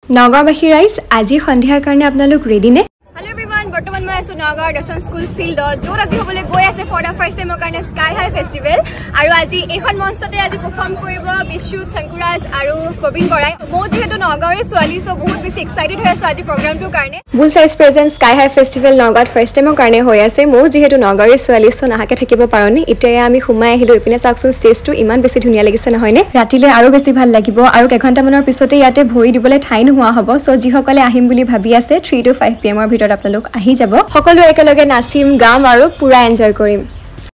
নগাঁওবাসী ৰাইজ আজি সন্ধিয়াৰ কাৰণে আপোনালোক ৰেডি নে? Hello everyone, বৰ্তমান মই আছো নগাঁও দৰ্শন স্কুল ফিল্ডত য'ত আজি হ'বলৈ গৈ আছে ফৰ দ্য ফাৰ্ষ্ট টাইমৰ কাৰণে স্কাই হাই ফেষ্টিভেল আৰু আজি এইখন মঞ্চতে আজি পাৰফৰ্ম কৰিব বিশ্বুত শংকুৰাজ আৰু প্ৰবীণ বৰাই। মই যিহেতু নগাঁৱৰে ছোৱালী চ' বহুত বেছি এক্সাইটেড হৈ আছো আজি প্ৰগ্ৰামটোৰ কাৰণে। বুল সাইজ প্ৰেজেন্ট স্কাই হাই ফেষ্টিভেল নগাঁৱত ফাৰ্ষ্ট টাইমৰ কাৰণে হৈ আছে। মই যিহেতু নগাঁৱৰে ছোৱালী চ' নাহাকে থাকিব পাৰোনে। এতিয়া আমি সোমাই আহিলো ইপিনে চাওকচোন ষ্টেজটো ইমান বেছি ধুনীয়া লাগিছে নহয়নে? ৰাতিলৈ আৰু বেছি ভাল লাগিব আৰু কেইঘণ্টামানৰ পিছতে ইয়াতে ভৰি দিবলৈ ঠাই নোহোৱা হ'ব। চ' যিসকলে আহিম বুলি ভাবি আছে 3 to 5 PM ভিতৰত আপোনালোক আহি যাব। সকলো একেলগে নাচিম গাম আৰু পুৰা এনজয় কৰিম।